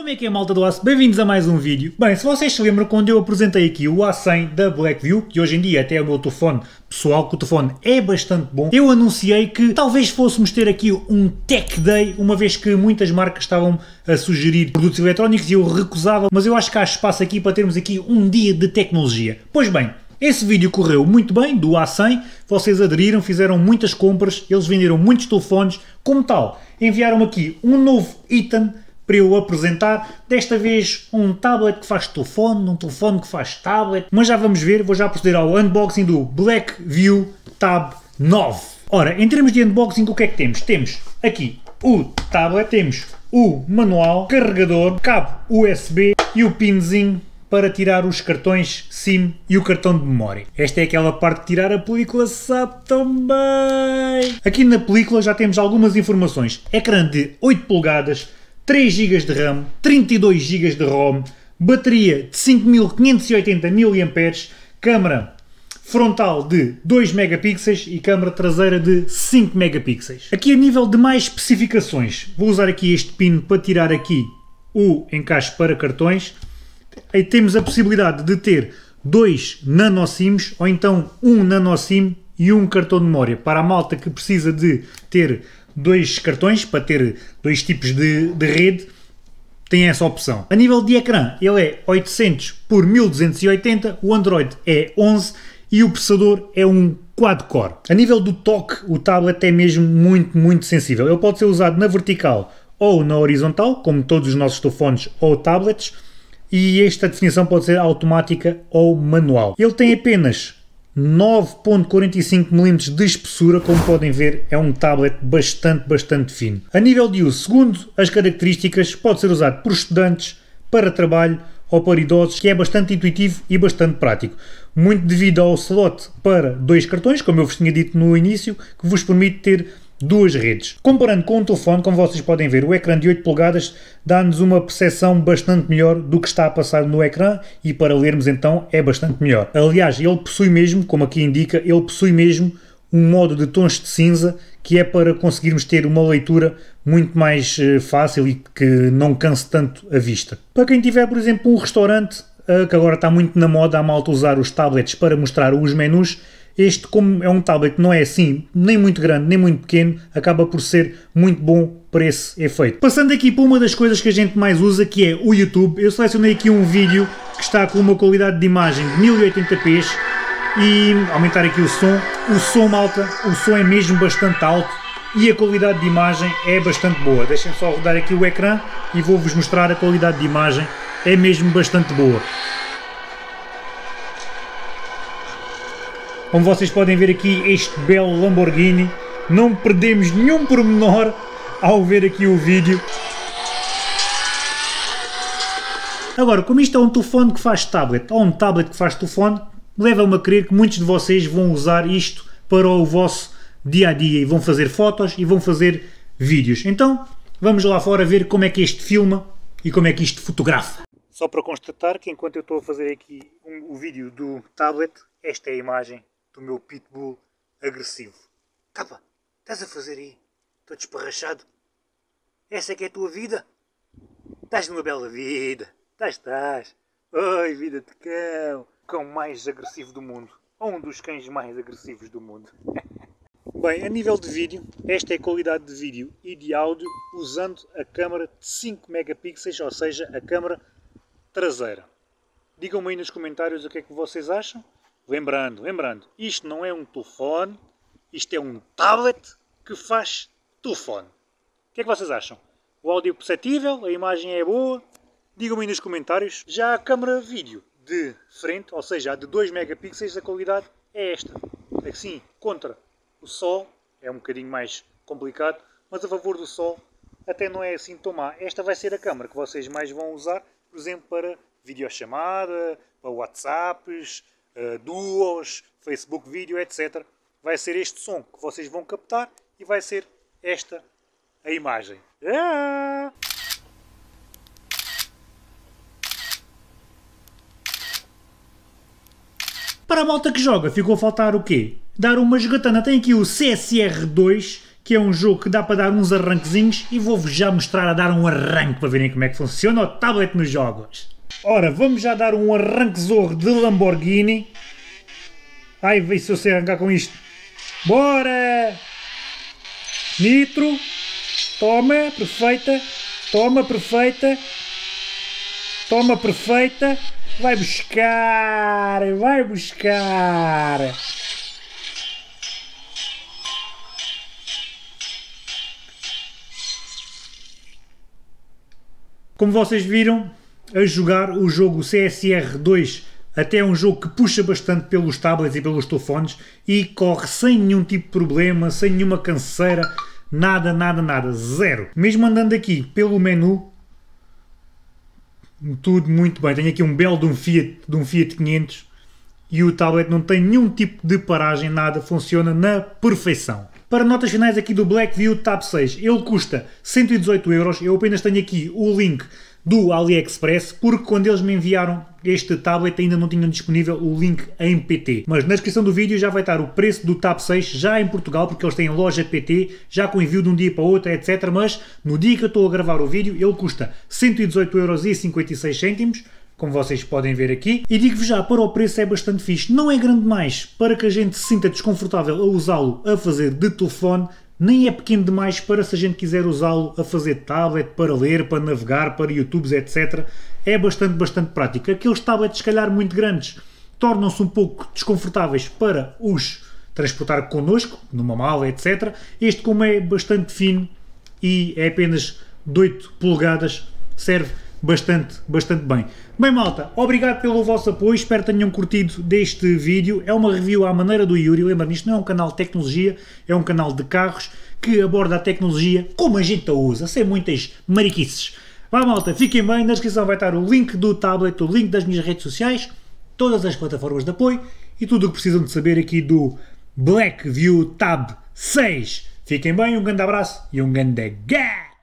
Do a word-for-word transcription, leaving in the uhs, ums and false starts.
Como é que é, malta do Aço? Bem-vindos a mais um vídeo. Bem, se vocês se lembram, quando eu apresentei aqui o A cem da Blackview, que hoje em dia até é o meu telefone pessoal, que o telefone é bastante bom, eu anunciei que talvez fôssemos ter aqui um Tech Day, uma vez que muitas marcas estavam a sugerir produtos eletrónicos e eu recusava, mas eu acho que há espaço aqui para termos aqui um dia de tecnologia. Pois bem, esse vídeo correu muito bem, do A cem, vocês aderiram, fizeram muitas compras, eles venderam muitos telefones, como tal, enviaram aqui um novo item para eu apresentar, desta vez um tablet que faz telefone, um telefone que faz tablet, mas já vamos ver, vou já proceder ao unboxing do Blackview Tab nove. Ora, em termos de unboxing, o que é que temos? Temos aqui o tablet, temos o manual, carregador, cabo U S B e o pinzinho para tirar os cartões SIM e o cartão de memória. Esta é aquela parte de tirar a película, sabe também. Aqui na película já temos algumas informações. Ecrã de oito polegadas, três gigas de RAM, trinta e dois gigas de ROM, bateria de cinco mil quinhentos e oitenta miliampères-hora, câmara frontal de dois megapixels e câmara traseira de cinco megapixels. Aqui a nível de mais especificações, vou usar aqui este pino para tirar aqui o encaixe para cartões. Aí temos a possibilidade de ter dois nano-SIMs ou então um nano-SIM e um cartão de memória. Para a malta que precisa de ter dois cartões, para ter dois tipos de, de rede, tem essa opção. A nível de ecrã, ele é oitocentos por mil duzentos e oitenta, o Android é onze e o processador é um quad-core. A nível do toque, o tablet é mesmo muito, muito sensível. Ele pode ser usado na vertical ou na horizontal, como todos os nossos telefones ou tablets, e esta definição pode ser automática ou manual. Ele tem apenas nove vírgula quarenta e cinco milímetros de espessura, como podem ver é um tablet bastante, bastante fino. A nível de uso, segundo as características, pode ser usado por estudantes, para trabalho ou para idosos, que é bastante intuitivo e bastante prático. Muito devido ao slot para dois cartões, como eu vos tinha dito no início, que vos permite ter duas redes. Comparando com o telefone, como vocês podem ver, o ecrã de oito polegadas dá-nos uma percepção bastante melhor do que está a passar no ecrã e para lermos então é bastante melhor. Aliás, ele possui mesmo, como aqui indica, ele possui mesmo um modo de tons de cinza que é para conseguirmos ter uma leitura muito mais fácil e que não canse tanto a vista. Para quem tiver, por exemplo, um restaurante, que agora está muito na moda a malta usar os tablets para mostrar os menus, este, como é um tablet que não é assim nem muito grande nem muito pequeno, acaba por ser muito bom para esse efeito. Passando aqui para uma das coisas que a gente mais usa, que é o YouTube, eu selecionei aqui um vídeo que está com uma qualidade de imagem de mil e oitenta p e aumentar aqui o som. O som, malta, o som é mesmo bastante alto e a qualidade de imagem é bastante boa. Deixem só rodar aqui o ecrã e vou-vos mostrar a qualidade de imagem, é mesmo bastante boa. Como vocês podem ver aqui, este belo Lamborghini, não perdemos nenhum pormenor ao ver aqui o vídeo. Agora, como isto é um telefone que faz tablet, ou um tablet que faz telefone, leva-me a crer que muitos de vocês vão usar isto para o vosso dia-a-dia e vão fazer fotos e vão fazer vídeos. Então, vamos lá fora ver como é que isto filma e como é que isto fotografa. Só para constatar que enquanto eu estou a fazer aqui um, o vídeo do tablet, esta é a imagem do meu pitbull agressivo. Capa, estás a fazer aí? Estou desparrachado. Essa é que é a tua vida? Estás numa bela vida. Estás, estás. Oi, vida de cão. O cão mais agressivo do mundo. Ou um dos cães mais agressivos do mundo. Bem, a nível de vídeo, esta é a qualidade de vídeo e de áudio usando a câmara de cinco megapixels, ou seja, a câmara traseira. Digam-me aí nos comentários o que é que vocês acham. Lembrando, lembrando, isto não é um telefone, isto é um tablet que faz telefone. O que é que vocês acham? O áudio é perceptível, a imagem é boa? Digam-me aí nos comentários. Já a câmera vídeo de frente, ou seja, a de dois megapixels, a qualidade é esta. Assim, contra o sol, é um bocadinho mais complicado, mas a favor do sol até não é assim tão má. Esta vai ser a câmera que vocês mais vão usar, por exemplo, para videochamada, para WhatsApps, Uh, duos, Facebook vídeo, etcétera. Vai ser este som que vocês vão captar e vai ser esta a imagem. Ah! Para a malta que joga, ficou a faltar o quê? Dar uma jogatana. Tem aqui o C S R dois, que é um jogo que dá para dar uns arranquezinhos e vou-vos já mostrar a dar um arranque para verem como é que funciona o tablet nos jogos. Ora, vamos já dar um arranque zorro de Lamborghini. Ai, vê se eu sei arrancar com isto. Bora! Nitro. Toma, perfeita. Toma, perfeita. Toma, perfeita. Vai buscar, vai buscar. Como vocês viram, a jogar o jogo C S R dois, até é um jogo que puxa bastante pelos tablets e pelos telefones e corre sem nenhum tipo de problema, sem nenhuma canseira, nada, nada, nada, zero. Mesmo andando aqui pelo menu, tudo muito bem. Tenho aqui um belo de um Fiat, de um Fiat quinhentos e o tablet não tem nenhum tipo de paragem, nada, funciona na perfeição. Para notas finais aqui do BlackView Tab seis, ele custa cento e dezoito euros, eu apenas tenho aqui o link do AliExpress, porque quando eles me enviaram este tablet ainda não tinham disponível o link em P T. Mas na descrição do vídeo já vai estar o preço do Tab seis, já em Portugal, porque eles têm loja P T, já com envio de um dia para o outro, etcétera. Mas no dia que eu estou a gravar o vídeo, ele custa cento e dezoito euros e cinquenta e seis cêntimos, como vocês podem ver aqui. E digo-vos já, para o preço é bastante fixe. Não é grande demais para que a gente se sinta desconfortável a usá-lo a fazer de telefone, nem é pequeno demais para se a gente quiser usá-lo a fazer tablet, para ler, para navegar, para YouTubes, etcétera. É bastante, bastante prático. Aqueles tablets, se calhar, muito grandes, tornam-se um pouco desconfortáveis para os transportar connosco, numa mala, etcétera. Este, como é bastante fino e é apenas de oito polegadas, serve bastante, bastante bem. Bem, malta, obrigado pelo vosso apoio, espero que tenham curtido deste vídeo. É uma review à maneira do Yuri, lembra-me, isto não é um canal de tecnologia, é um canal de carros que aborda a tecnologia como a gente a usa, sem muitas mariquices. Vá, malta, fiquem bem, na descrição vai estar o link do tablet, o link das minhas redes sociais, todas as plataformas de apoio e tudo o que precisam de saber aqui do BlackView Tab seis. Fiquem bem, um grande abraço e um grande gás!